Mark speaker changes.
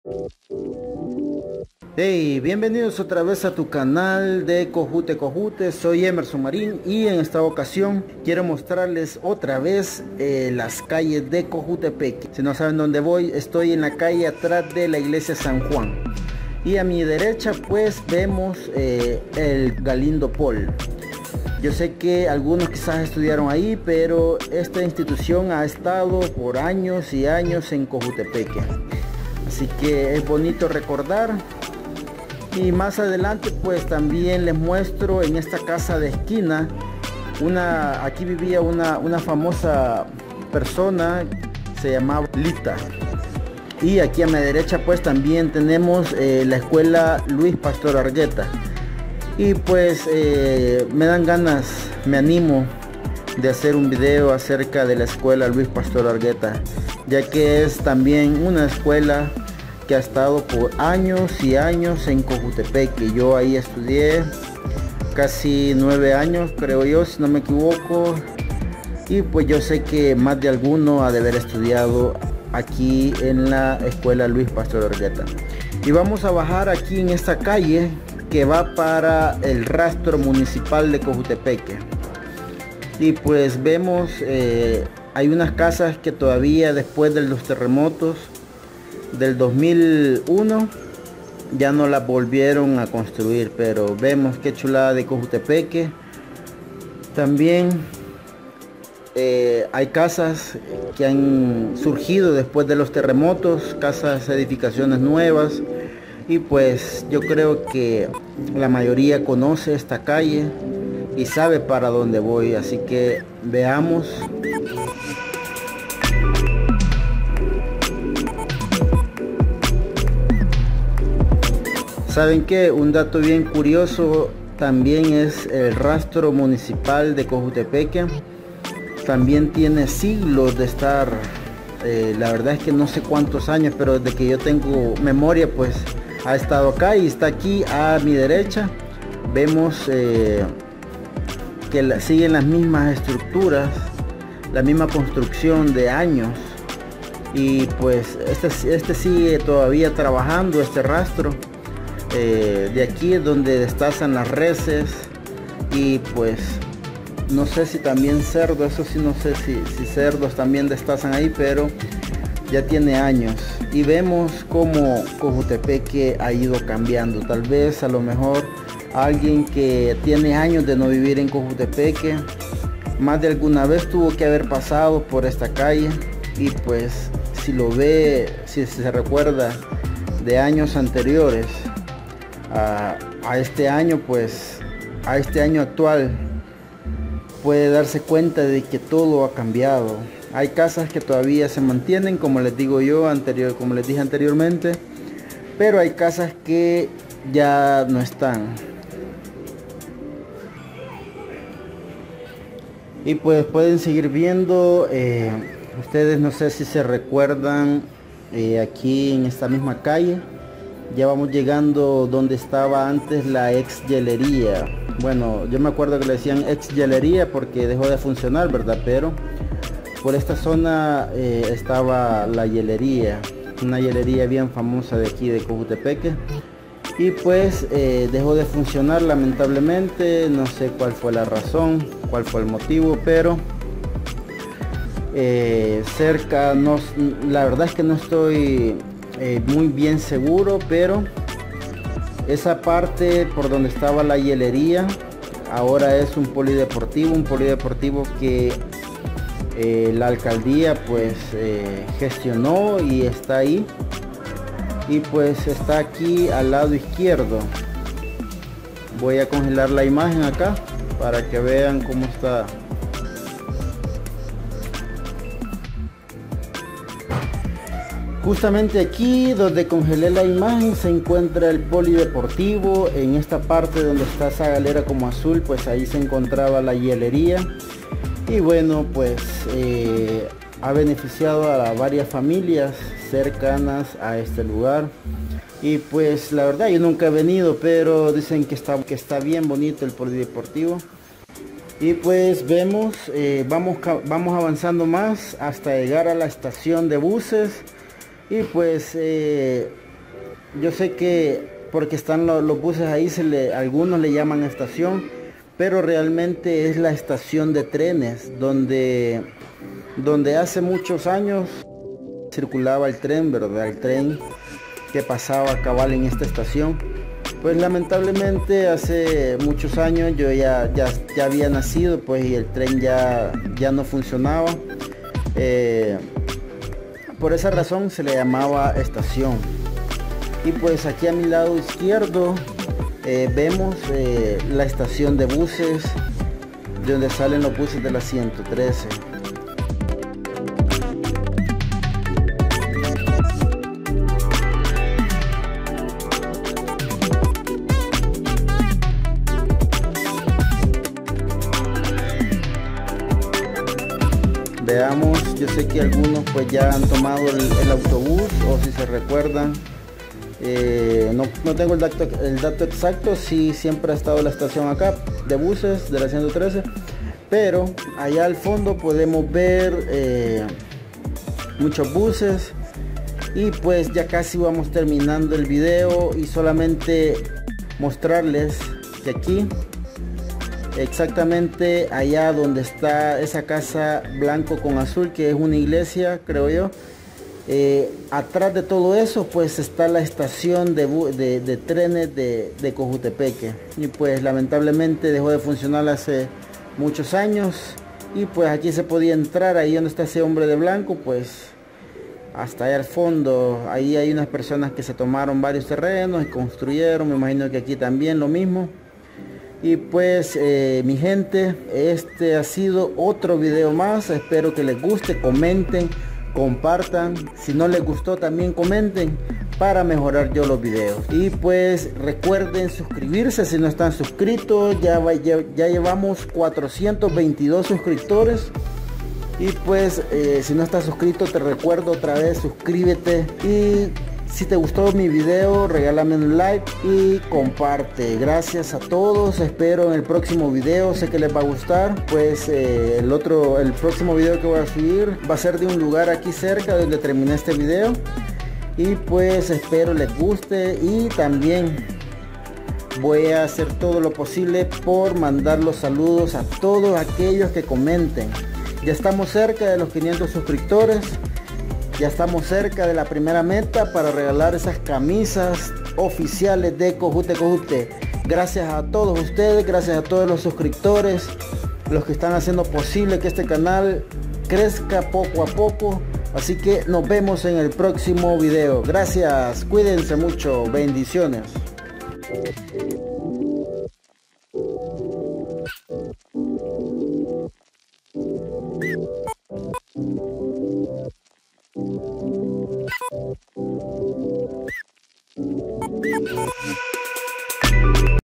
Speaker 1: Hey, bienvenidos otra vez a tu canal de Cojute. Soy Emerson Marín y en esta ocasión quiero mostrarles otra vez las calles de Cojutepeque. Si no saben dónde voy, estoy en la calle atrás de la iglesia San Juan. Y a mi derecha pues vemos el Galindo Pol. Yo sé que algunos quizás estudiaron ahí, pero esta institución ha estado por años y años en Cojutepeque. Así que es bonito recordar. Y más adelante pues también les muestro en esta casa de esquina, aquí vivía una famosa persona, se llamaba Lita. Y aquí a mi derecha pues también tenemos la escuela Luis Pastor Argueta. Y pues me dan ganas, me animo de hacer un video acerca de la escuela Luis Pastor Argueta, ya que es también una escuela que ha estado por años y años en Cojutepeque. Yo ahí estudié casi 9 años, creo yo, si no me equivoco. Y pues yo sé que más de alguno ha de haber estudiado aquí en la escuela Luis Pastor Argueta. Y vamos a bajar aquí en esta calle que va para el rastro municipal de Cojutepeque. Y pues vemos, hay unas casas que todavía después de los terremotos del 2001 ya no las volvieron a construir, pero vemos qué chulada de Cojutepeque. También hay casas que han surgido después de los terremotos, casas, edificaciones nuevas, y pues yo creo que la mayoría conoce esta calle y sabe para dónde voy, así que veamos. ¿Saben qué? Un dato bien curioso también es el rastro municipal de Cojutepeque. También tiene siglos de estar, la verdad es que no sé cuántos años, pero desde que yo tengo memoria pues ha estado acá y está aquí a mi derecha. Vemos que siguen las mismas estructuras, la misma construcción de años. Y pues este sigue todavía trabajando, este rastro. De aquí es donde destazan las reses y pues no sé si también cerdos, eso sí no sé si cerdos también destazan ahí, pero ya tiene años. Y vemos cómo Cojutepeque ha ido cambiando. Tal vez a lo mejor alguien que tiene años de no vivir en Cojutepeque, más de alguna vez tuvo que haber pasado por esta calle, y pues si lo ve, si se recuerda de años anteriores a este año, pues a este año actual, puede darse cuenta de que todo ha cambiado. Hay casas que todavía se mantienen, como les digo yo como les dije anteriormente, pero hay casas que ya no están. Y pues pueden seguir viendo, ustedes no sé si se recuerdan, aquí en esta misma calle ya vamos llegando donde estaba antes la ex hielería. Bueno, yo me acuerdo que le decían ex hielería porque dejó de funcionar, ¿verdad? Pero por esta zona estaba la hielería, una hielería bien famosa de aquí de Cojutepeque. Y pues dejó de funcionar lamentablemente, no sé cuál fue la razón, cuál fue el motivo, pero cerca, no, la verdad es que no estoy muy bien seguro, pero esa parte por donde estaba la hielería ahora es un polideportivo que la alcaldía pues gestionó y está ahí. Y pues está aquí al lado izquierdo. Voy a congelar la imagen acá para que vean cómo está. Justamente aquí donde congelé la imagen se encuentra el polideportivo. En esta parte donde está esa galera como azul, pues ahí se encontraba la hielería. Y bueno, pues ha beneficiado a varias familias cercanas a este lugar. Y pues la verdad yo nunca he venido, pero dicen que está bien bonito el polideportivo. Y pues vemos, vamos avanzando más hasta llegar a la estación de buses. Y pues Yo sé que porque están los buses ahí, algunos le llaman estación, pero realmente es la estación de trenes donde hace muchos años circulaba el tren, ¿verdad? El tren que pasaba cabal en esta estación. Pues lamentablemente hace muchos años yo ya había nacido, pues, y el tren ya no funcionaba. Por esa razón se le llamaba estación. Y pues aquí a mi lado izquierdo vemos la estación de buses, de donde salen los buses de la 113. Veamos, yo sé que algunos pues ya han tomado el autobús, o si se recuerdan, no tengo el dato exacto, si siempre ha estado la estación acá de buses de la 113, pero allá al fondo podemos ver muchos buses. Y pues ya casi vamos terminando el video, y solamente mostrarles que aquí, exactamente allá donde está esa casa blanco con azul, que es una iglesia, creo yo, atrás de todo eso pues está la estación de trenes de Cojutepeque. Y pues lamentablemente dejó de funcionar hace muchos años, y pues aquí se podía entrar, ahí donde está ese hombre de blanco, pues hasta allá al fondo. Ahí hay unas personas que se tomaron varios terrenos y construyeron, me imagino que aquí también lo mismo. Y pues mi gente, este ha sido otro video más. Espero que les guste, comenten, compartan. Si no les gustó también comenten para mejorar yo los videos. Y pues recuerden suscribirse si no están suscritos. Ya llevamos 422 suscriptores. Y pues si no estás suscrito, te recuerdo otra vez, suscríbete. Y si te gustó mi video, regálame un like y comparte. Gracias a todos, espero en el próximo video, sé que les va a gustar. Pues el próximo video que voy a subir va a ser de un lugar aquí cerca donde terminé este video. Y pues espero les guste, y también voy a hacer todo lo posible por mandar los saludos a todos aquellos que comenten. Ya estamos cerca de los 500 suscriptores. Ya estamos cerca de la primera meta para regalar esas camisas oficiales de Cojute. Gracias a todos ustedes, gracias a todos los suscriptores, los que están haciendo posible que este canal crezca poco a poco. Así que nos vemos en el próximo video. Gracias, cuídense mucho, bendiciones.